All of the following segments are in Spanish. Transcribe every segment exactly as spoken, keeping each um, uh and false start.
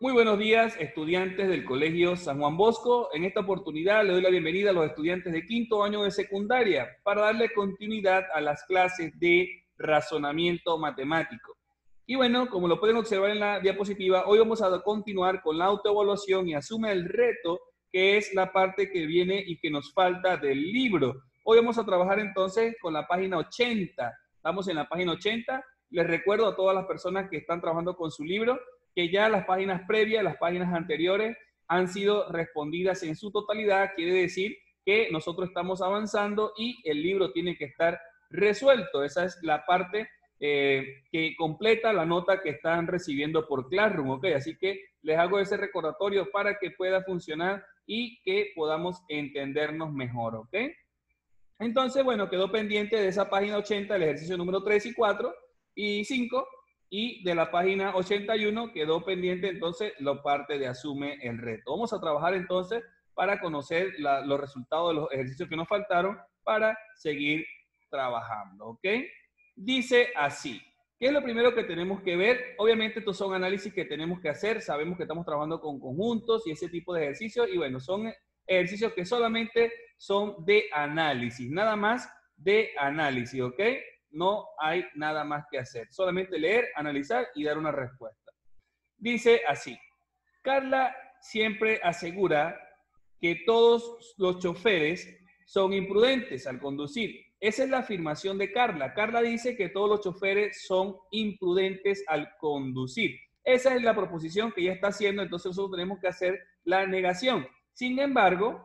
Muy buenos días, estudiantes del Colegio San Juan Bosco. En esta oportunidad le doy la bienvenida a los estudiantes de quinto año de secundaria para darle continuidad a las clases de razonamiento matemático. Y bueno, como lo pueden observar en la diapositiva, hoy vamos a continuar con la autoevaluación y asume el reto, que es la parte que viene y que nos falta del libro. Hoy vamos a trabajar entonces con la página ochenta. Estamos en la página ochenta. Les recuerdo a todas las personas que están trabajando con su libro que ya las páginas previas, las páginas anteriores han sido respondidas en su totalidad. Quiere decir que nosotros estamos avanzando y el libro tiene que estar resuelto. Esa es la parte eh, que completa la nota que están recibiendo por Classroom, ¿ok? Así que les hago ese recordatorio para que pueda funcionar y que podamos entendernos mejor, ¿ok? Entonces, bueno, quedó pendiente de esa página ochenta el ejercicio número tres y cuatro y cinco. Y de la página ochenta y uno quedó pendiente entonces la parte de asume el reto. Vamos a trabajar entonces para conocer la, los resultados de los ejercicios que nos faltaron para seguir trabajando, ¿ok? Dice así. ¿Qué es lo primero que tenemos que ver? Obviamente estos son análisis que tenemos que hacer. Sabemos que estamos trabajando con conjuntos y ese tipo de ejercicios. Y bueno, son ejercicios que solamente son de análisis. Nada más de análisis, ¿ok? No hay nada más que hacer. Solamente leer, analizar y dar una respuesta. Dice así. Carla siempre asegura que todos los choferes son imprudentes al conducir. Esa es la afirmación de Carla. Carla dice que todos los choferes son imprudentes al conducir. Esa es la proposición que ella está haciendo, entonces nosotros tenemos que hacer la negación. Sin embargo,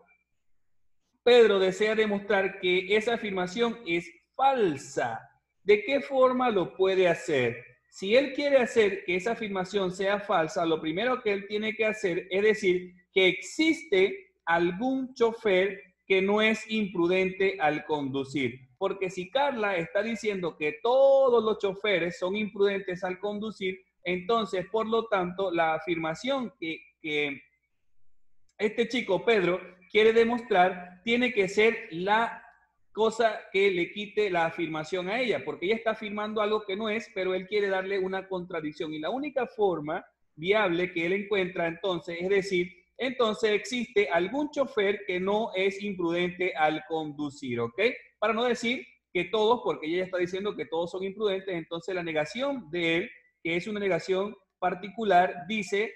Pedro desea demostrar que esa afirmación es falsa. ¿De qué forma lo puede hacer? Si él quiere hacer que esa afirmación sea falsa, lo primero que él tiene que hacer es decir que existe algún chofer que no es imprudente al conducir. Porque si Carla está diciendo que todos los choferes son imprudentes al conducir, entonces, por lo tanto, la afirmación que, que este chico, Pedro, quiere demostrar tiene que ser la cosa que le quite la afirmación a ella, porque ella está afirmando algo que no es, pero él quiere darle una contradicción. Y la única forma viable que él encuentra entonces es decir, entonces existe algún chofer que no es imprudente al conducir, ¿ok? Para no decir que todos, porque ella está diciendo que todos son imprudentes, entonces la negación de él, que es una negación particular, dice,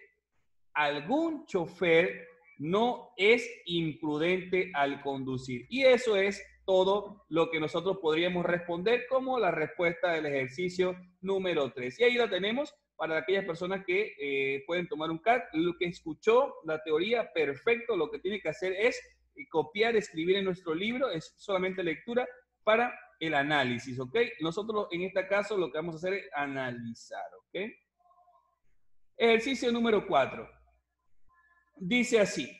algún chofer no es imprudente al conducir. Y eso es todo lo que nosotros podríamos responder como la respuesta del ejercicio número tres. Y ahí la tenemos para aquellas personas que eh, pueden tomar un C A D. Lo que escuchó, la teoría, perfecto. Lo que tiene que hacer es copiar, escribir en nuestro libro. Es solamente lectura para el análisis, ¿ok? Nosotros en este caso lo que vamos a hacer es analizar, ¿ok? Ejercicio número cuatro. Dice así.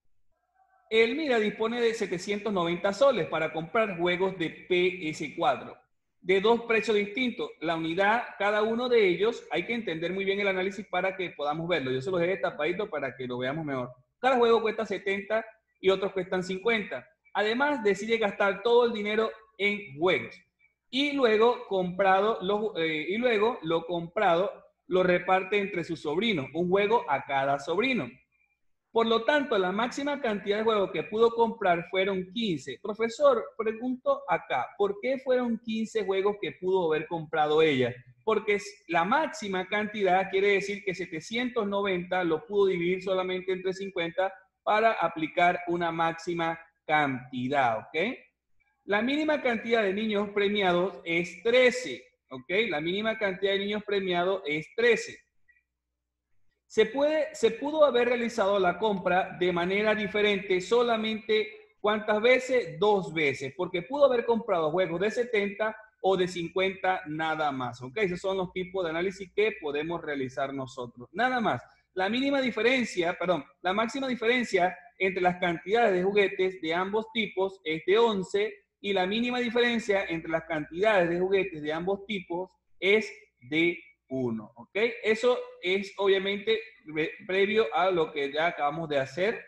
Elmira dispone de setecientos noventa soles para comprar juegos de P S cuatro de dos precios distintos. La unidad, cada uno de ellos, hay que entender muy bien el análisis para que podamos verlo. Yo se los dejé tapadito para que lo veamos mejor. Cada juego cuesta setenta y otros cuestan cincuenta. Además, decide gastar todo el dinero en juegos. Y luego, comprado los, eh, y luego lo comprado lo reparte entre sus sobrinos. Un juego a cada sobrino. Por lo tanto, la máxima cantidad de juegos que pudo comprar fueron quince. Profesor, pregunto acá, ¿por qué fueron quince juegos que pudo haber comprado ella? Porque la máxima cantidad quiere decir que setecientos noventa lo pudo dividir solamente entre cincuenta para aplicar una máxima cantidad, ¿ok? La mínima cantidad de niños premiados es trece, ¿ok? La mínima cantidad de niños premiados es trece. Se, puede, se pudo haber realizado la compra de manera diferente solamente ¿cuántas veces? Dos veces, porque pudo haber comprado juegos de setenta o de cincuenta nada más, ¿ok? Esos son los tipos de análisis que podemos realizar nosotros, nada más. La mínima diferencia, perdón, la máxima diferencia entre las cantidades de juguetes de ambos tipos es de once y la mínima diferencia entre las cantidades de juguetes de ambos tipos es de uno, ¿ok? Eso es obviamente previo a lo que ya acabamos de hacer.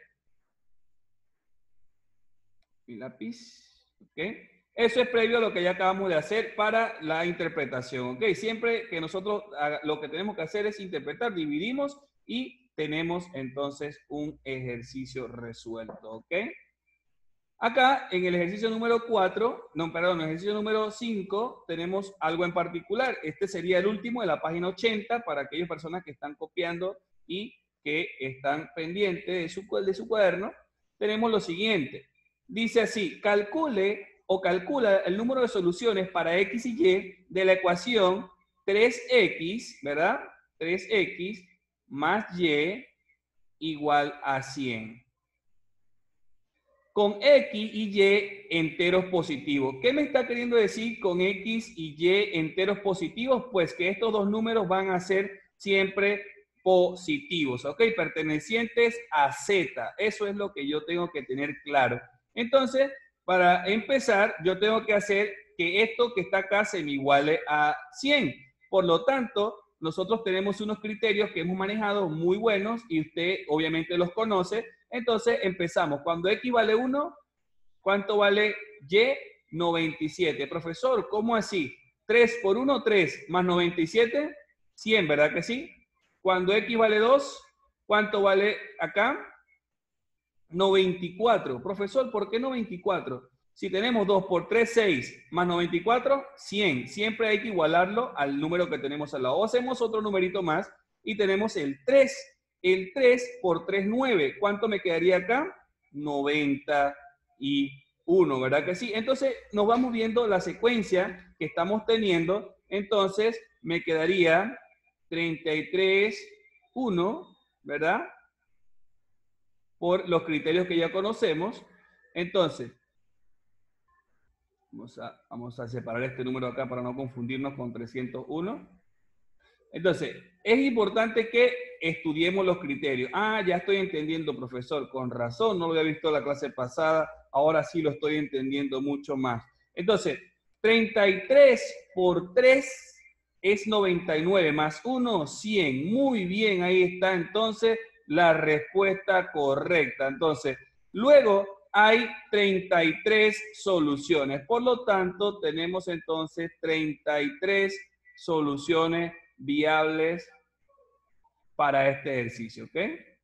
Mi lápiz, ¿ok? Eso es previo a lo que ya acabamos de hacer para la interpretación, ¿ok? Siempre que nosotros lo que tenemos que hacer es interpretar, dividimos y tenemos entonces un ejercicio resuelto, ¿ok? Acá, en el ejercicio número cuatro, no, perdón, en el ejercicio número cinco, tenemos algo en particular. Este sería el último de la página ochenta para aquellas personas que están copiando y que están pendientes de su, de su cuaderno. Tenemos lo siguiente. Dice así, calcule o calcula el número de soluciones para X y Y de la ecuación tres X, ¿verdad? tres X más Y igual a cien. Con X y Y enteros positivos. ¿Qué me está queriendo decir con X y Y enteros positivos? Pues que estos dos números van a ser siempre positivos, ¿ok? Pertenecientes a Z. Eso es lo que yo tengo que tener claro. Entonces, para empezar, yo tengo que hacer que esto que está acá se me iguale a cien. Por lo tanto, nosotros tenemos unos criterios que hemos manejado muy buenos y usted obviamente los conoce. Entonces empezamos. Cuando X vale uno, ¿cuánto vale Y? noventa y siete. Profesor, ¿cómo así? tres por uno, tres, más noventa y siete, cien, ¿verdad que sí? Cuando X vale dos, ¿cuánto vale acá? noventa y cuatro. Profesor, ¿por qué noventa y cuatro? Si tenemos dos por tres, seis, más noventa y cuatro, cien. Siempre hay que igualarlo al número que tenemos al lado. O hacemos otro numerito más y tenemos el tres. El tres por tres, nueve. ¿Cuánto me quedaría acá? noventa y uno, ¿verdad que sí? Entonces, nos vamos viendo la secuencia que estamos teniendo. Entonces, me quedaría treinta y tres, uno, ¿verdad? Por los criterios que ya conocemos. Entonces, vamos a, vamos a separar este número acá para no confundirnos con trescientos uno. Entonces, es importante que estudiemos los criterios. Ah, ya estoy entendiendo, profesor, con razón, no lo había visto la clase pasada, ahora sí lo estoy entendiendo mucho más. Entonces, treinta y tres por tres es noventa y nueve, más uno, cien. Muy bien, ahí está entonces la respuesta correcta. Entonces, luego hay treinta y tres soluciones. Por lo tanto, tenemos entonces treinta y tres soluciones viables para este ejercicio, ¿ok?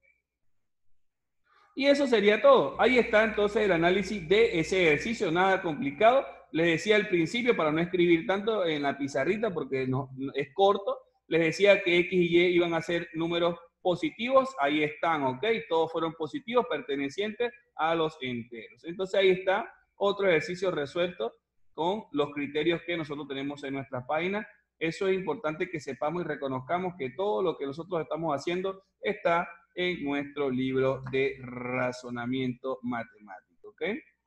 Y eso sería todo. Ahí está entonces el análisis de ese ejercicio, nada complicado. Les decía al principio, para no escribir tanto en la pizarrita porque no, es corto, les decía que X y Y iban a ser números positivos. Ahí están, ¿ok? Todos fueron positivos pertenecientes a los enteros. Entonces ahí está otro ejercicio resuelto con los criterios que nosotros tenemos en nuestra página. Eso es importante que sepamos y reconozcamos que todo lo que nosotros estamos haciendo está en nuestro libro de razonamiento matemático, ¿ok?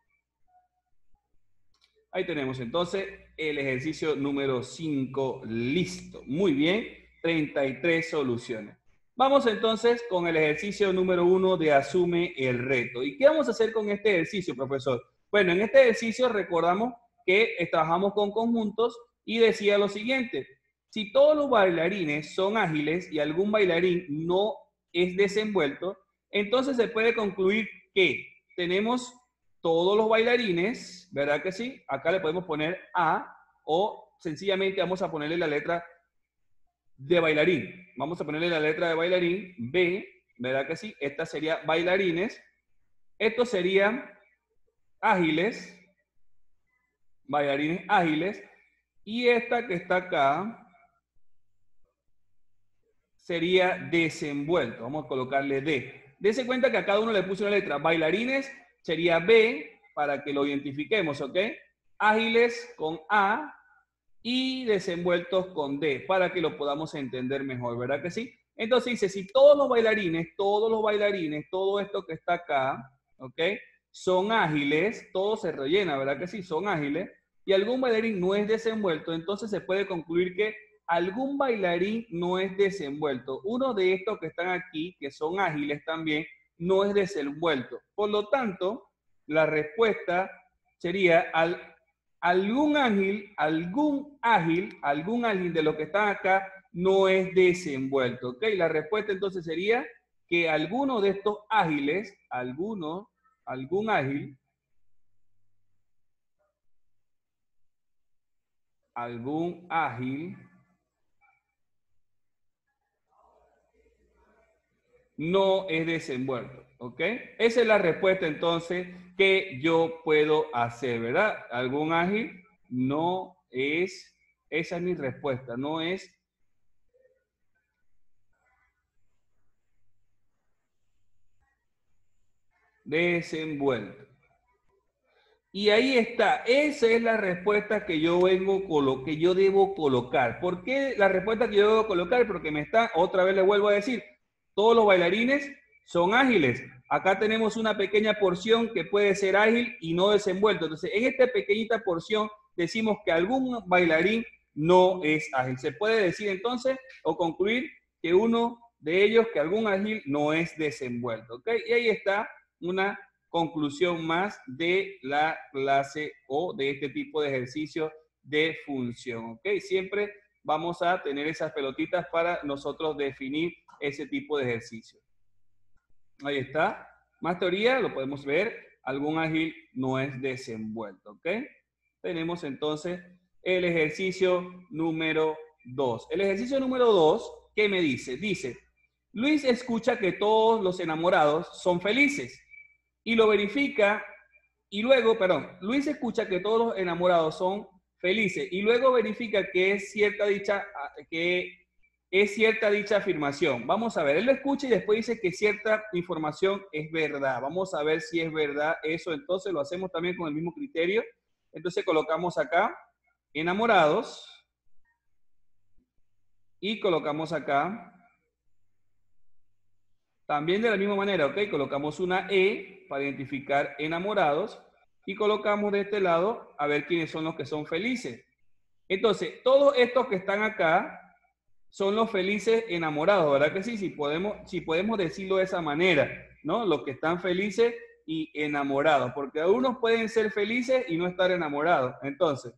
Ahí tenemos entonces el ejercicio número cinco, listo. Muy bien, treinta y tres soluciones. Vamos entonces con el ejercicio número uno de asume el reto. ¿Y qué vamos a hacer con este ejercicio, profesor? Bueno, en este ejercicio recordamos que trabajamos con conjuntos y decía lo siguiente: si todos los bailarines son ágiles y algún bailarín no es desenvuelto, entonces se puede concluir que tenemos todos los bailarines, ¿verdad que sí? Acá le podemos poner A o sencillamente vamos a ponerle la letra de bailarín. Vamos a ponerle la letra de bailarín, B, ¿verdad que sí? Esta sería bailarines. Estos serían ágiles, bailarines ágiles. Y esta que está acá sería desenvuelto. Vamos a colocarle D. Dese cuenta que a cada uno le puse una letra. Bailarines sería B, para que lo identifiquemos, ¿ok? Ágiles con A y desenvueltos con D, para que lo podamos entender mejor, ¿verdad que sí? Entonces dice, si todos los bailarines, todos los bailarines, todo esto que está acá, ¿ok? Son ágiles, todo se rellena, ¿verdad que sí? Son ágiles, y algún bailarín no es desenvuelto, entonces se puede concluir que algún bailarín no es desenvuelto. Uno de estos que están aquí, que son ágiles también, no es desenvuelto. Por lo tanto, la respuesta sería al, algún ágil, algún ágil, algún ágil de los que están acá no es desenvuelto. ¿Ok? La respuesta entonces sería que alguno de estos ágiles, alguno, algún ágil, algún ágil no es desenvuelto, ¿ok? Esa es la respuesta entonces que yo puedo hacer, ¿verdad? Algún ágil no es, esa es mi respuesta, no es desenvuelto. Y ahí está, esa es la respuesta que yo vengo, que yo debo colocar. ¿Por qué la respuesta que yo debo colocar? Porque me está, otra vez le vuelvo a decir, todos los bailarines son ágiles. Acá tenemos una pequeña porción que puede ser ágil y no desenvuelto. Entonces, en esta pequeñita porción decimos que algún bailarín no es ágil. Se puede decir entonces o concluir que uno de ellos, que algún ágil no es desenvuelto. ¿Ok? Y ahí está una conclusión más de la clase o de este tipo de ejercicio de función. ¿Ok? Siempre vamos a tener esas pelotitas para nosotros definir ese tipo de ejercicio. Ahí está. Más teoría, lo podemos ver. Algún ágil no es desenvuelto. ¿Ok? Tenemos entonces el ejercicio número dos. El ejercicio número dos, ¿qué me dice? Dice, Luis escucha que todos los enamorados son felices y lo verifica y luego, perdón, Luis escucha que todos los enamorados son felices y luego verifica que es cierta dicha, que es cierta dicha afirmación. Vamos a ver, él lo escucha y después dice que cierta información es verdad. Vamos a ver si es verdad eso, entonces lo hacemos también con el mismo criterio. Entonces colocamos acá enamorados y colocamos acá también de la misma manera, ¿ok? Colocamos una E para identificar enamorados y colocamos de este lado a ver quiénes son los que son felices. Entonces, todos estos que están acá son los felices enamorados, ¿verdad que sí? Si podemos, si podemos decirlo de esa manera, ¿no? Los que están felices y enamorados, porque algunos pueden ser felices y no estar enamorados. Entonces,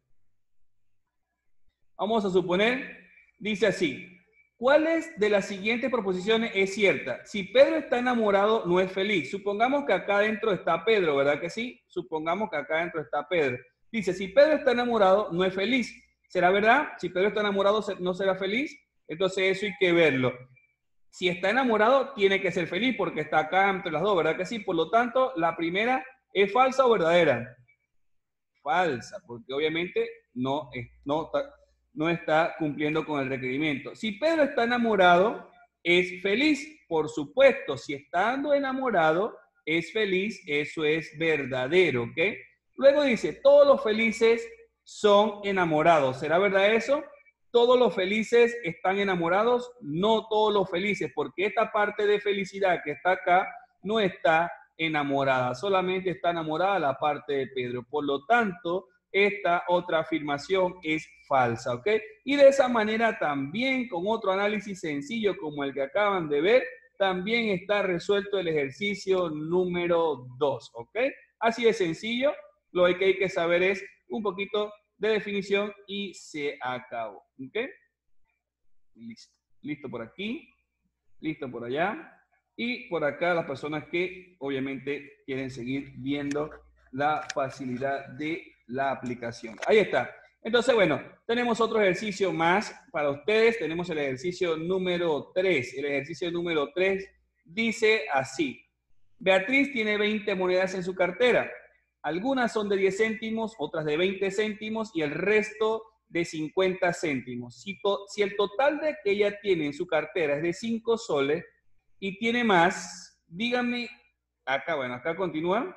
vamos a suponer, dice así, ¿cuáles de las siguientes proposiciones es cierta? Si Pedro está enamorado, no es feliz. Supongamos que acá adentro está Pedro, ¿verdad que sí? Supongamos que acá adentro está Pedro. Dice, si Pedro está enamorado, no es feliz. ¿Será verdad? Si Pedro está enamorado, ¿no será feliz? Entonces eso hay que verlo. Si está enamorado, tiene que ser feliz porque está acá entre las dos, ¿verdad que sí? Por lo tanto, la primera es falsa o verdadera. Falsa, porque obviamente no, no, no está cumpliendo con el requerimiento. Si Pedro está enamorado, es feliz. Por supuesto, si estando enamorado, es feliz, eso es verdadero, ¿ok? Luego dice, todos los felices son enamorados. ¿Será verdad eso? Todos los felices están enamorados, no todos los felices, porque esta parte de felicidad que está acá no está enamorada, solamente está enamorada la parte de Pedro. Por lo tanto, esta otra afirmación es falsa, ¿ok? Y de esa manera también, con otro análisis sencillo como el que acaban de ver, también está resuelto el ejercicio número dos, ¿ok? Así de sencillo, lo que hay que saber es un poquito de definición y se acabó, ¿ok? Listo. Listo por aquí, listo por allá. Y por acá las personas que obviamente quieren seguir viendo la facilidad de la aplicación. Ahí está. Entonces, bueno, tenemos otro ejercicio más para ustedes. Tenemos el ejercicio número tres. El ejercicio número tres dice así. Beatriz tiene veinte monedas en su cartera. Algunas son de diez céntimos, otras de veinte céntimos y el resto de cincuenta céntimos. Si, to, si el total de que ella tiene en su cartera es de cinco soles, y tiene más, díganme, acá, bueno, acá continúa,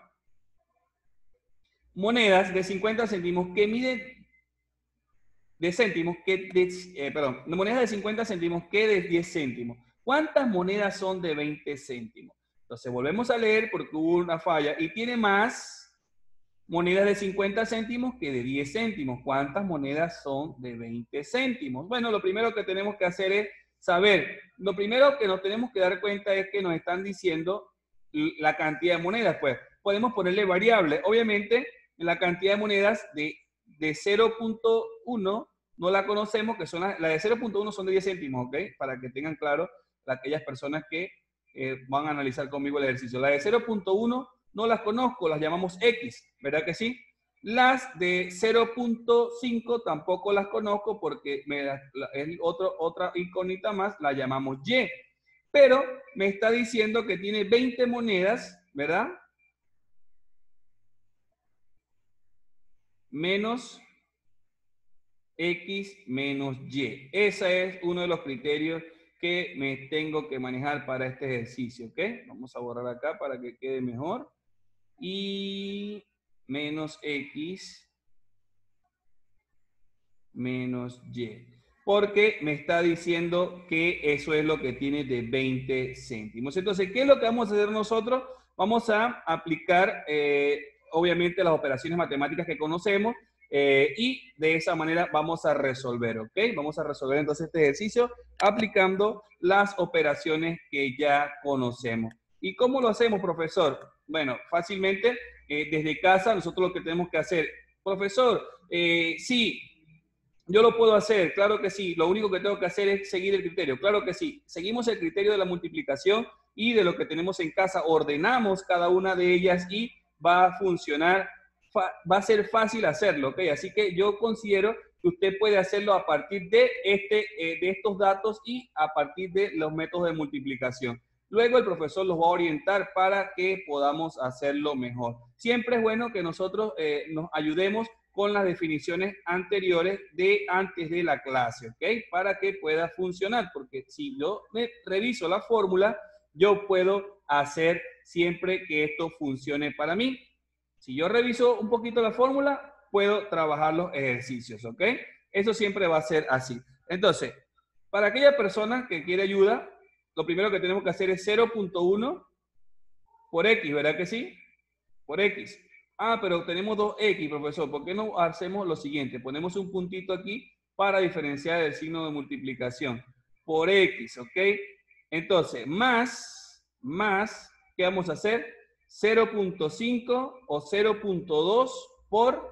monedas de cincuenta céntimos que miden, de céntimos, que, de, eh, perdón, monedas de cincuenta céntimos que de diez céntimos. ¿Cuántas monedas son de veinte céntimos? Entonces volvemos a leer porque hubo una falla y tiene más monedas de cincuenta céntimos que de diez céntimos. ¿Cuántas monedas son de veinte céntimos? Bueno, lo primero que tenemos que hacer es saber, lo primero que nos tenemos que dar cuenta es que nos están diciendo la cantidad de monedas. Pues podemos ponerle variable. Obviamente, la cantidad de monedas de, de cero punto uno no la conocemos, que son las la de cero punto uno son de diez céntimos, ¿ok? Para que tengan claro aquellas personas que eh, van a analizar conmigo el ejercicio. La de cero punto uno no las conozco, las llamamos X, ¿verdad que sí? Las de cero punto cinco tampoco las conozco porque me, la, es otro, otra incógnita más, la llamamos Y. pero me está diciendo que tiene veinte monedas, ¿verdad? Menos X menos Y. Ese es uno de los criterios que me tengo que manejar para este ejercicio, ¿ok? Vamos a borrar acá para que quede mejor. Y menos X menos Y. Porque me está diciendo que eso es lo que tiene de veinte céntimos. Entonces, ¿qué es lo que vamos a hacer nosotros? Vamos a aplicar, eh, obviamente, las operaciones matemáticas que conocemos. Eh, y de esa manera vamos a resolver, ¿ok? Vamos a resolver entonces este ejercicio aplicando las operaciones que ya conocemos. ¿Y cómo lo hacemos, profesor? Bueno, fácilmente eh, desde casa nosotros lo que tenemos que hacer, profesor, eh, sí, yo lo puedo hacer, claro que sí, lo único que tengo que hacer es seguir el criterio, claro que sí, seguimos el criterio de la multiplicación y de lo que tenemos en casa, ordenamos cada una de ellas y va a funcionar, va a ser fácil hacerlo, ¿ok? Así que yo considero que usted puede hacerlo a partir de, este, eh, de estos datos y a partir de los métodos de multiplicación. Luego el profesor los va a orientar para que podamos hacerlo mejor. Siempre es bueno que nosotros eh, nos ayudemos con las definiciones anteriores de antes de la clase, ¿ok? Para que pueda funcionar, porque si yo me reviso la fórmula, yo puedo hacer siempre que esto funcione para mí. Si yo reviso un poquito la fórmula, puedo trabajar los ejercicios, ¿ok? Eso siempre va a ser así. Entonces, para aquella persona que quiere ayuda, lo primero que tenemos que hacer es cero punto uno por X, ¿verdad que sí? Por X. Ah, pero tenemos dos X, profesor. ¿Por qué no hacemos lo siguiente? Ponemos un puntito aquí para diferenciar el signo de multiplicación. Por X, ¿ok? Entonces, más, más, ¿qué vamos a hacer? cero punto cinco o cero punto dos por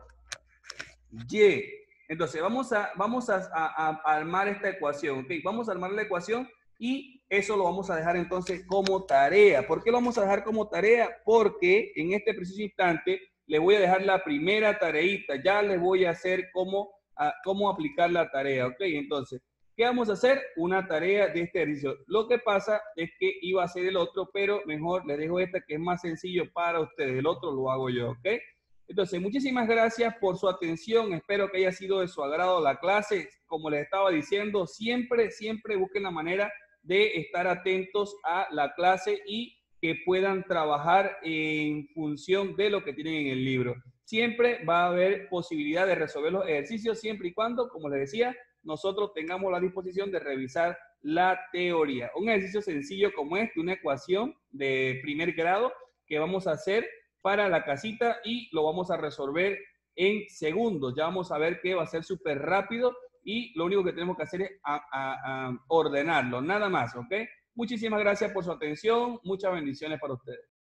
Y. Entonces, vamos a, vamos a, a, a armar esta ecuación, ¿ok? Vamos a armar la ecuación y eso lo vamos a dejar entonces como tarea. ¿Por qué lo vamos a dejar como tarea? Porque en este preciso instante les voy a dejar la primera tareita. Ya les voy a hacer cómo, a, cómo aplicar la tarea, ¿ok? Entonces, ¿qué vamos a hacer? Una tarea de este ejercicio. Lo que pasa es que iba a hacer el otro, pero mejor les dejo esta que es más sencillo para ustedes. El otro lo hago yo, ¿ok? Entonces, muchísimas gracias por su atención. Espero que haya sido de su agrado la clase. Como les estaba diciendo, siempre, siempre busquen la manera de estar atentos a la clase y que puedan trabajar en función de lo que tienen en el libro. Siempre va a haber posibilidad de resolver los ejercicios siempre y cuando, como les decía, nosotros tengamos la disposición de revisar la teoría. Un ejercicio sencillo como este, una ecuación de primer grado que vamos a hacer para la casita y lo vamos a resolver en segundos. Ya vamos a ver que va a ser súper rápido y lo único que tenemos que hacer es a, a, a ordenarlo, nada más, ¿ok? Muchísimas gracias por su atención, muchas bendiciones para ustedes.